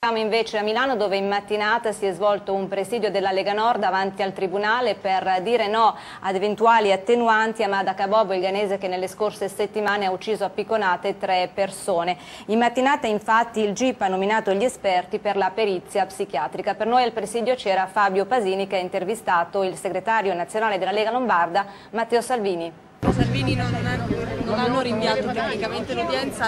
Siamo invece a Milano, dove in mattinata si è svolto un presidio della Lega Nord davanti al Tribunale per dire no ad eventuali attenuanti a Mada Kabobo, il ghanese che nelle scorse settimane ha ucciso a picconate 3 persone. In mattinata infatti il GIP ha nominato gli esperti per la perizia psichiatrica. Per noi al presidio c'era Fabio Pasini, che ha intervistato il segretario nazionale della Lega Lombarda, Matteo Salvini. Salvini non hanno rinviato tecnicamente l'udienza,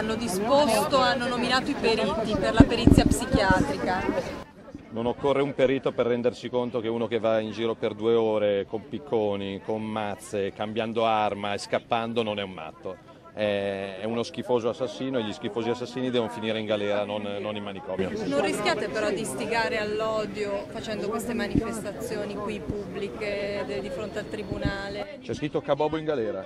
hanno nominato i periti per la perizia psichiatrica. Non occorre un perito per rendersi conto che uno che va in giro per 2 ore con picconi, con mazze, cambiando arma e scappando non è un matto. È uno schifoso assassino e gli schifosi assassini devono finire in galera, non in manicomio. Non rischiate però di istigare all'odio facendo queste manifestazioni qui pubbliche di fronte al Tribunale? C'è scritto Kabobo in galera.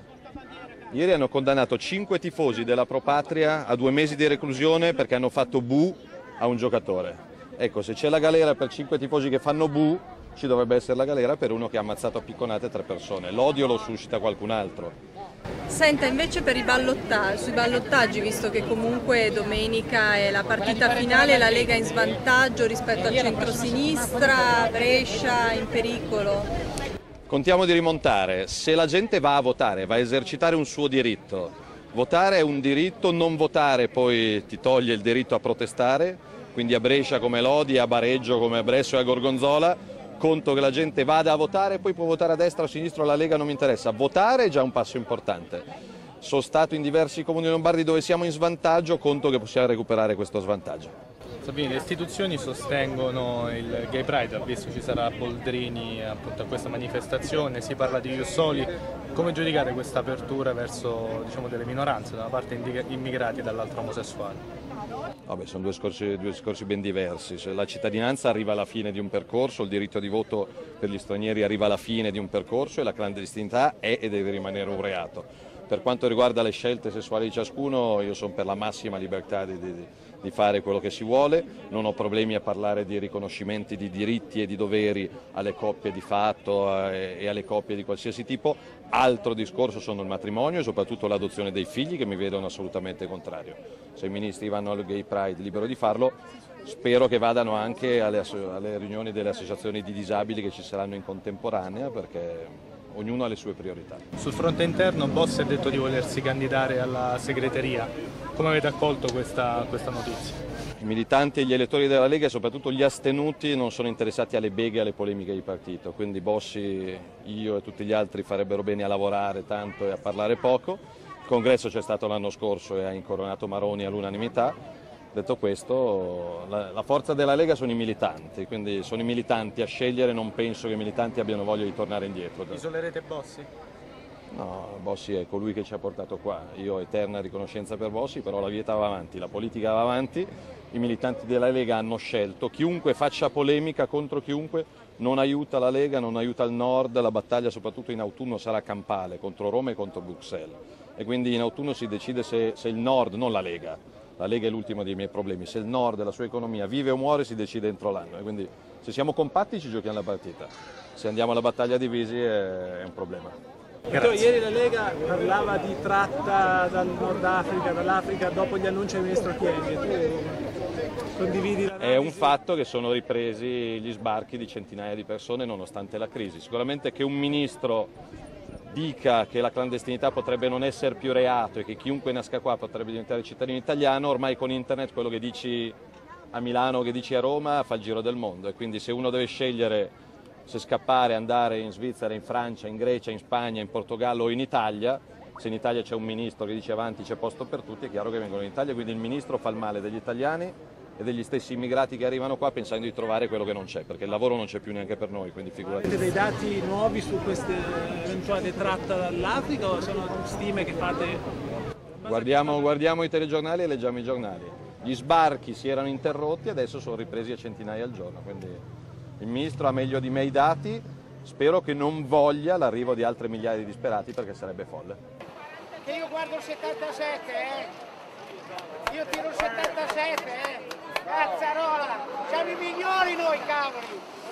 Ieri hanno condannato 5 tifosi della Pro Patria a 2 mesi di reclusione perché hanno fatto bu a un giocatore. Ecco, se c'è la galera per 5 tifosi che fanno bu, ci dovrebbe essere la galera per uno che ha ammazzato a picconate 3 persone. L'odio lo suscita qualcun altro. Senta, invece per sui ballottaggi, visto che comunque domenica è la partita finale, la Lega è in svantaggio rispetto al centro-sinistra, Brescia in pericolo. Contiamo di rimontare. Se la gente va a votare, va a esercitare un suo diritto. Votare è un diritto, non votare poi ti toglie il diritto a protestare, quindi a Brescia come Lodi, a Bareggio come a Bresso e a Gorgonzola. Conto che la gente vada a votare, poi può votare a destra o a sinistra, la Lega non mi interessa. Votare è già un passo importante. Sono stato in diversi comuni lombardi dove siamo in svantaggio, conto che possiamo recuperare questo svantaggio. Sabini, le istituzioni sostengono il Gay Pride, visto ci sarà Boldrini appunto a questa manifestazione, si parla di Ius Soli. Come giudicare questa apertura verso, diciamo, delle minoranze, da una parte immigrati e dall'altra omosessuali? Vabbè, sono due discorsi ben diversi. Se la cittadinanza arriva alla fine di un percorso, il diritto di voto per gli stranieri arriva alla fine di un percorso e la clandestinità è e deve rimanere un reato. Per quanto riguarda le scelte sessuali di ciascuno, io sono per la massima libertà di fare quello che si vuole, non ho problemi a parlare di riconoscimenti di diritti e di doveri alle coppie di fatto e alle coppie di qualsiasi tipo. Altro discorso sono il matrimonio e soprattutto l'adozione dei figli, che mi vedono assolutamente contrario. Se i ministri vanno al Gay Pride, libero di farlo, spero che vadano anche alle riunioni delle associazioni di disabili che ci saranno in contemporanea, perché ognuno ha le sue priorità. Sul fronte interno Bossi ha detto di volersi candidare alla segreteria. Come avete accolto questa notizia? I militanti e gli elettori della Lega e soprattutto gli astenuti non sono interessati alle beghe e alle polemiche di partito, quindi Bossi, io e tutti gli altri farebbero bene a lavorare tanto e a parlare poco. Il congresso c'è stato l'anno scorso e ha incoronato Maroni all'unanimità. Detto questo, la forza della Lega sono i militanti, quindi sono i militanti a scegliere, non penso che i militanti abbiano voglia di tornare indietro. Isolerete Bossi? No, Bossi è colui che ci ha portato qua, io ho eterna riconoscenza per Bossi, però la vita va avanti, la politica va avanti, i militanti della Lega hanno scelto, chiunque faccia polemica contro chiunque non aiuta la Lega, non aiuta il Nord, la battaglia soprattutto in autunno sarà campale contro Roma e contro Bruxelles e quindi in autunno si decide se il Nord, non la Lega è l'ultimo dei miei problemi, se il Nord e la sua economia vive o muore si decide entro l'anno e quindi se siamo compatti ci giochiamo la partita, se andiamo alla battaglia divisi è un problema. Ieri la Lega parlava di tratta dal Nord Africa, dall'Africa, dopo gli annunci del ministro Kyenge. Tu condividi la... È un fatto che sono ripresi gli sbarchi di centinaia di persone nonostante la crisi. Sicuramente che un ministro dica che la clandestinità potrebbe non essere più reato e che chiunque nasca qua potrebbe diventare cittadino italiano, ormai con internet quello che dici a Milano o che dici a Roma fa il giro del mondo e quindi se uno deve scegliere se scappare, andare in Svizzera, in Francia, in Grecia, in Spagna, in Portogallo o in Italia, se in Italia c'è un ministro che dice avanti c'è posto per tutti, è chiaro che vengono in Italia, quindi il ministro fa il male degli italiani e degli stessi immigrati che arrivano qua pensando di trovare quello che non c'è, perché il lavoro non c'è più neanche per noi, quindi figurati. Avete dei dati nuovi su queste eventuali tratta dall'Africa o sono stime che fate? Guardiamo i telegiornali e leggiamo i giornali. Gli sbarchi si erano interrotti, adesso sono ripresi a centinaia al giorno, quindi il ministro ha meglio di me i dati, spero che non voglia l'arrivo di altre migliaia di disperati perché sarebbe folle. Che io guardo il 77, io tiro il 77, Cazzarola, siamo i migliori noi, cavoli!